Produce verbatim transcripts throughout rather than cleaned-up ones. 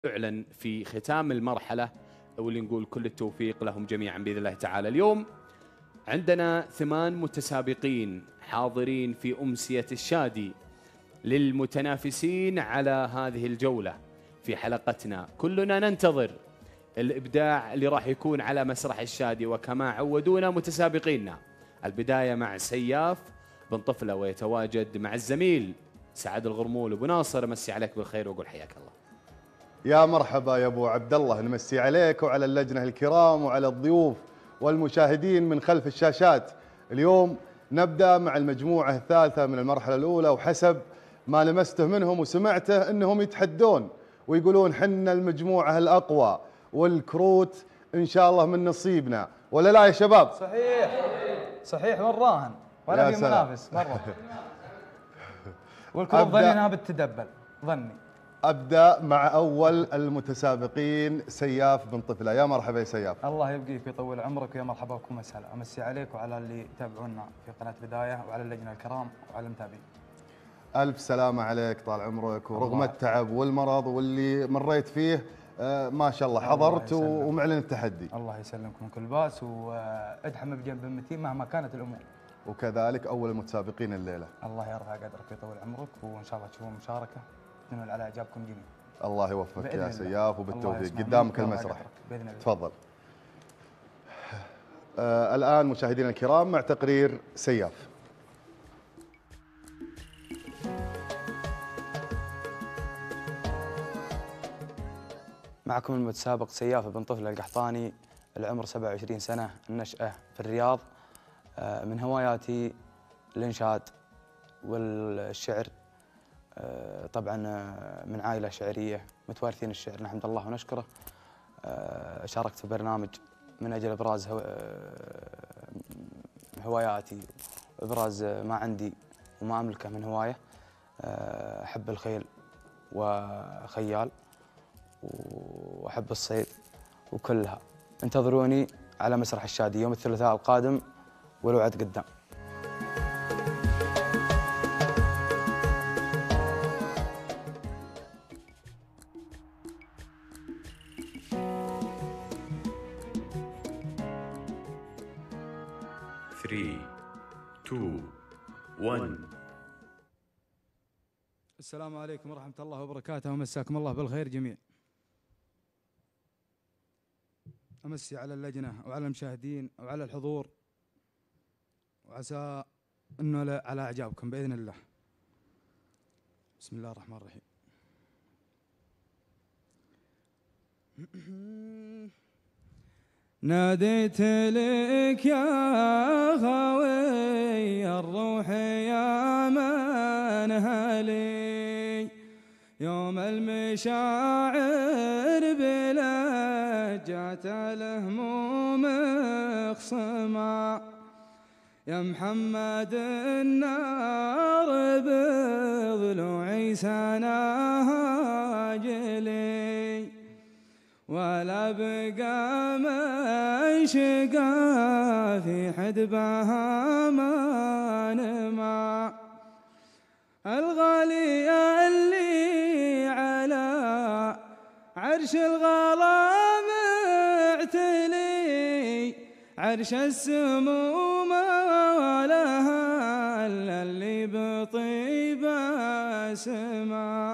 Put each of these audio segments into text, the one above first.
يعلن في ختام المرحلة، واللي نقول كل التوفيق لهم جميعا بإذن الله تعالى. اليوم عندنا ثمان متسابقين حاضرين في أمسية الشادي للمتنافسين على هذه الجولة في حلقتنا. كلنا ننتظر الإبداع اللي راح يكون على مسرح الشادي، وكما عودونا متسابقينا البداية مع سياف بن طفلة، ويتواجد مع الزميل سعد الغرمول. أبو ناصر مسي عليك بالخير وأقول حياك الله. يا مرحبا يا ابو عبد الله، نمسي عليك وعلى اللجنه الكرام وعلى الضيوف والمشاهدين من خلف الشاشات. اليوم نبدا مع المجموعه الثالثه من المرحله الاولى، وحسب ما لمسته منهم وسمعته انهم يتحدون ويقولون حنا المجموعه الاقوى والكروت ان شاء الله من نصيبنا، ولا لا يا شباب؟ صحيح صحيح، والراهن ولا في منافس مره. والكروت ظني انها بتتدبل ظني. أبدأ مع أول المتسابقين سياف بن طفلة. يا مرحبا يا سياف. الله يبقيك ويطول عمرك، ويا مرحبا بكم وسهلا. أمسي عليك وعلى اللي يتابعونا في قناة بداية، وعلى اللجنة الكرام وعلى المتابعين. ألف سلامة عليك طال عمرك، ورغم التعب والمرض واللي مريت فيه آه ما شاء الله حضرت ومعلن التحدي. الله يسلمكم من كل باس، وادحم بجنب المتين مهما كانت الأمور. وكذلك أول المتسابقين الليلة. الله يرفع قدرك ويطول عمرك، وإن شاء الله تشوفون مشاركة ننول على إعجابكم جميعا. الله يوفقك يا سياف وبالتوفيق. قدامك المسرح تفضل. آه الآن مشاهدينا الكرام مع تقرير سياف. معكم المتسابق سياف بن طفلة القحطاني، العمر سبعة وعشرين سنة، النشأة في الرياض. آه من هواياتي الإنشاد والشعر. طبعا من عائلة شعرية متوارثين الشعر نحمد الله ونشكره. شاركت في برنامج من أجل إبراز هواياتي، إبراز ما عندي وما أملكه من هواية. أحب الخيل وخيال، وأحب الصيد وكلها. انتظروني على مسرح الشادي يوم الثلاثاء القادم، والوعد قدام. ثلاثة اثنين واحد. السلام عليكم ورحمة الله وبركاته، ومساكم الله بالخير جميع. أمسي على اللجنة وعلى المشاهدين وعلى الحضور، وعسى أنه على إعجابكم بإذن الله. بسم الله الرحمن الرحيم. ناديت لك يا غاوي الروح يا منهلي، يوم المشاعر بلجات الهموم خصما، يا محمد النار بضلوعي سناها جلي، ولا بقى من شقا في حدبها ما نما، الغالي اللي على عرش الغلا معتلي، عرش السمو ما لها الا اللي بطيب سما،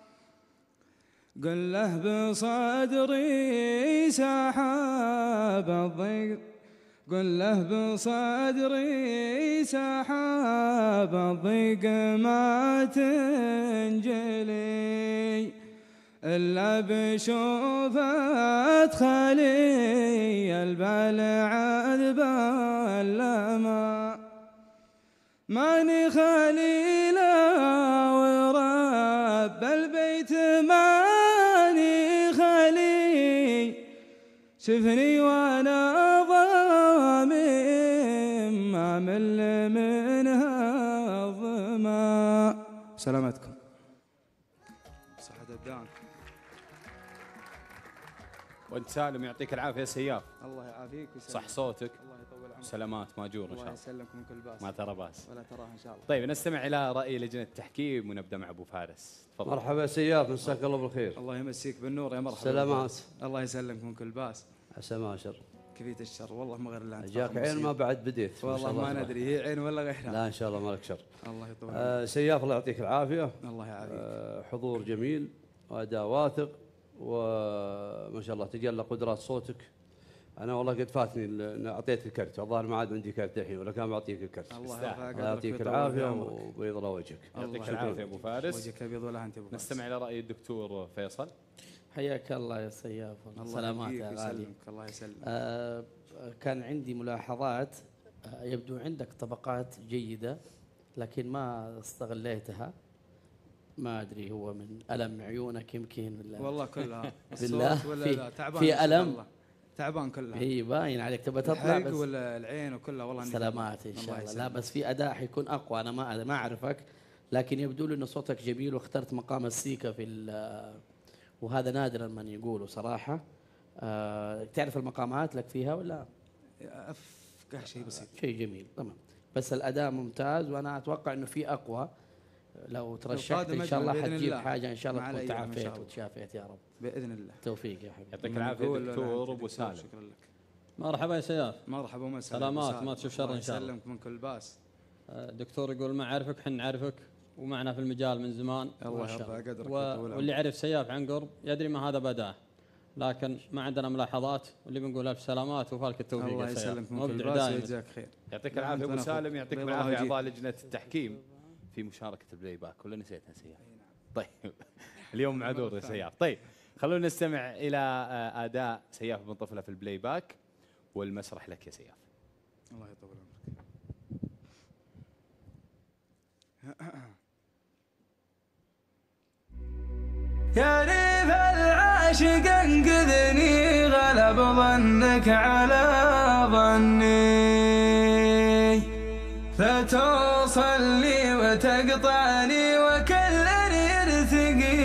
قل له بصدري سحاب الضيق، قل له بصدري سحاب الضيق ما تنجلي، إلا بشوفة خلي البال عذب اللما، ماني خليلا ورب البيت ماني خلي، شفني وانا ضامن ما مل منها الظما. سلامتكم. صحة الدان. وانت سالم يعطيك العافيه سياف. الله يعافيك ويسلمك. صح صوتك. الله يطول عمرك. سلامات ماجور ان شاء الله الله. يسلمك من كل باس. ما ترى باس. ولا تراه ان شاء الله. طيب نستمع الى راي لجنه التحكيم ونبدا مع ابو فارس. تفضل. مرحبا سياف، مساك الله بالخير. الله يمسيك بالنور يا مرحبا. سلامات. الله يسلمك من كل باس. عسى ما شر. كفيت الشر والله ما غير الا انت. جاك عين ما بعد بديت. والله ما ندري هي عين ولا غيرها. لا ان شاء الله ما لك شر. الله يطول آه سياف الله يعطيك العافيه. الله يعافيك. آه حضور جميل واداء واثق وما شاء الله تجلى قدرات صوتك. انا والله قد فاتني ال- اعطيت الكرت، الظاهر ما عاد عندي كرت الحين ولا كان بعطيك الكرت. الله يستاهل. يرفع الله قدرك يعطيك ويطول العافيه بعمرك. وبيض الله وجهك. يعطيك الله العافيه ابو فارس. وجهك ابيض ولا انت ابو فارس. نستمع الى راي الدكتور فيصل. حياك الله يا سياف. الله سلامات يحييك يا غالي. ويسلمك. الله يسلمك. آه كان عندي ملاحظات. آه يبدو عندك طبقات جيدة لكن ما استغليتها. ما ادري هو من الم عيونك يمكن ولا والله كلها. بالله الصوت ولا في- لا تعبان في إن شاء ألم؟ الله. تعبان كلها. هي باين عليك تبى تطلع الحلق بس. ولا العين وكلها والله إني سلامات ان الله شاء الله. لا يسلمك. بس في اداء حيكون اقوى. انا ما ما اعرفك لكن يبدو لي ان صوتك جميل واخترت مقام السيكا في ال- وهذا نادرا من يقوله صراحه. آه تعرف المقامات لك فيها ولا؟ افقه شيء بسيط. شيء جميل تمام. بس الاداء ممتاز وانا اتوقع انه في اقوى. لو ترشحت القادم ان شاء الله أجمل بإذن حتجيب الله. حاجه ان شاء الله مع تكون الأيام إن شاء تعافيت الله. وتشافيت يا رب. باذن الله. توفيق يا حبيبي. يعطيك العافيه نقول لا دكتور أنت ابو دكتور، سالم. شكرا لك. مرحبا يا سياف. مرحبا ومسهلا. سلامات، أبو ما سالم. تشوف شر الله إن شاء الله. يسلمك من كل باس. آه، الدكتور يقول ما أعرفك حنا نعرفك ومعنا في المجال من زمان. الله شاء يرفع قدرك و... ويطول واللي عمرك. يعرف سياف عن قرب يدري ما هذا بداه، لكن ما عندنا ملاحظات واللي بنقول ألف سلامات وفالك التوفيق الله يا سياف. يسلمك من كل مبدع باس دائما. ويجزاك خير. يعطيك نعم، العافيه ابو أنت سالم. أخوك. يعطيك بيض العافيه الله اعضاء لجنه التحكيم في مشاركه البلاي باك ولا نسيتها سياف؟ طيب اليوم معذور يا سياف. طيب خلونا نستمع الى آه، اداء سياف بن طفله في البلاي باك والمسرح لك يا سياف. الله يطول عمرك. يا ريف العاشق انقذني غلب ظنك على ظني لا توصل لي وتقطعني وكل يرتقي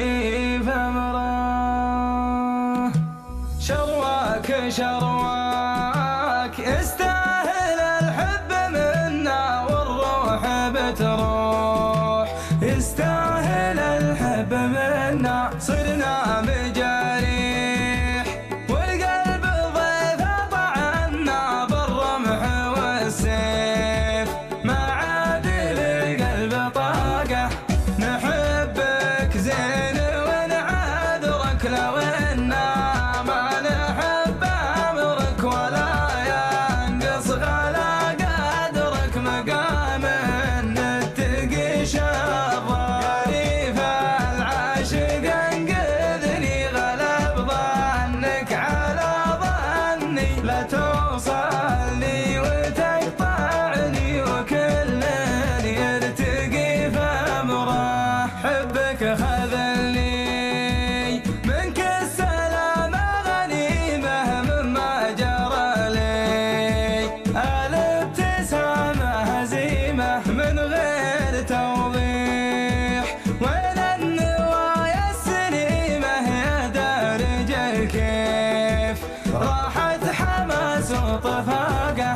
فمره شرواك شرواك يستاهل الحب منا والروح بتروح يستاهل الحب منا صرنا مجاريح والقلب ضيف طعنا بالرمح والسيف ما عاد للقلب طاقه نحبك زين ونعذرك لو إنا ما نحب أمرك ولا ينقص غلا قدرك مقام نتقي شظى يا ريف العاشق انقذني غلب ظنك على ظني لا توصل لي وتقطعني وكل يرتقي فأمره حبك خذلني منك السلامة غنيمة مما جرى لي الابتسامة هزيمة من غير توضيح وين النوايا السليمة يا دارج الكيف راحت حماس وطفاقة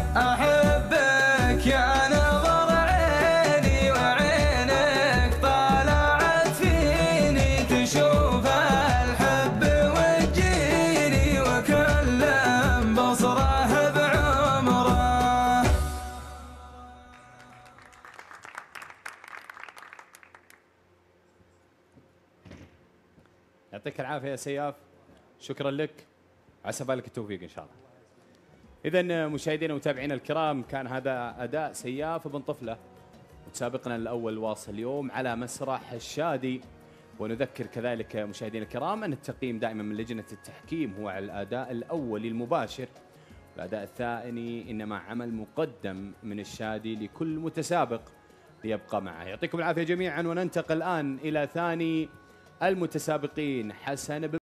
أحبك يا نظر عيني وعينك طالعت فيني تشوف الحب وتجيني وكل بصره بعمره. يعطيك العافيه يا سياف. شكرا لك. عسى بالك التوفيق ان شاء الله. اذا مشاهدينا ومتابعينا الكرام كان هذا اداء سياف بن طفله متسابقنا الاول واصل اليوم على مسرح الشادي. ونذكر كذلك مشاهدينا الكرام ان التقييم دائما من لجنه التحكيم هو على الاداء الاول المباشر. الاداء الثاني انما عمل مقدم من الشادي لكل متسابق ليبقى معه. يعطيكم العافيه جميعا وننتقل الان الى ثاني المتسابقين حسن بن